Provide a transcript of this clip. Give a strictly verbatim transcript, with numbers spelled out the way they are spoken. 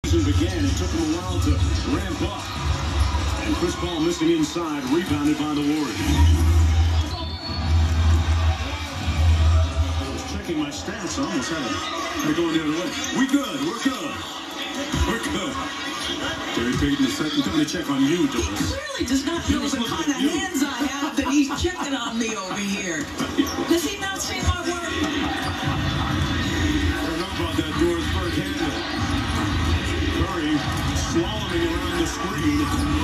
Began. It took him a while to ramp up. And Chris Paul missing inside, rebounded by the Warriors. I was checking my stats. I almost had to go the other way. We good. We're good. We're good. Gary Payton the second coming to check on you, Doris. He clearly does not know the kind of hands I have that he's checking on me over here. Does he not see my work? I don't know about that Doris Burke handle. Curry swallowing around the screen.